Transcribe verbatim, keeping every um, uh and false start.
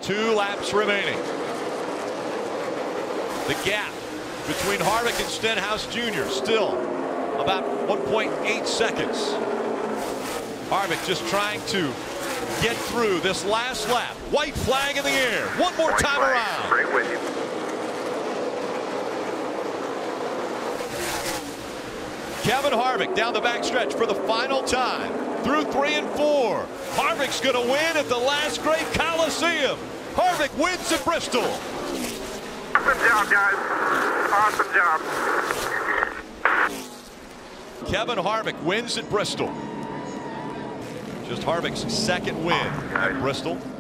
Two laps remaining. The gap between Harvick and Stenhouse Junior still about one point eight seconds. Harvick just trying to get through this last lap. White flag in the air. One more time around. Right with you. Kevin Harvick down the backstretch for the final time. Through three and four. Harvick's going to win at the last great Coliseum. Harvick wins at Bristol. Awesome job, guys. Awesome job. Kevin Harvick wins at Bristol. Just Harvick's second win at Bristol.